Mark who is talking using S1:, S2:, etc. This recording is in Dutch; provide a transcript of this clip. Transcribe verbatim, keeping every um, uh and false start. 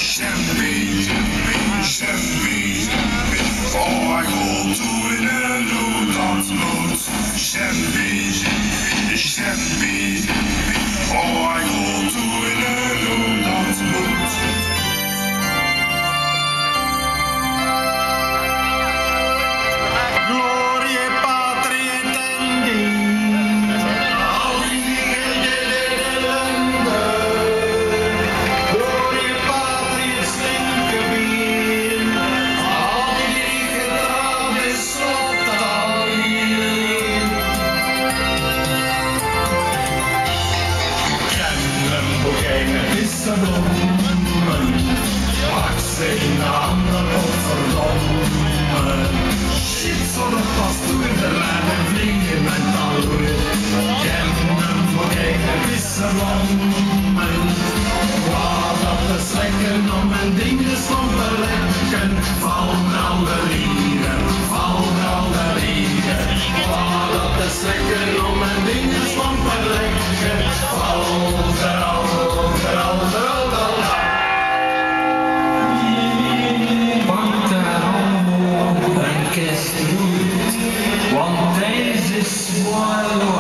S1: Champagne, champagne, oh ik wil toe in een loodlandlood. Champagne, champagne, oh ik wil toe in een loodlandlood.
S2: Glorie patrie tendi, al die dingen de ellende. Glorie patrie slinkerbier, al die gedaan is slot al hier. Kennen boekenen vissen bloemen, pak ze in de handen op verdommen. Schietselen past toe in de lijn en vliegen met taloer. Kennen boekenen vissen bloemen, waar dat is lekker om mijn dingen stompen lekken. Val al de lieren, val al de lieren, waar dat is lekker om mijn dingen stompen lekken. Val er al, er al, er al, er al. Pak daar allemaal een kerstroet, want deze is mooi.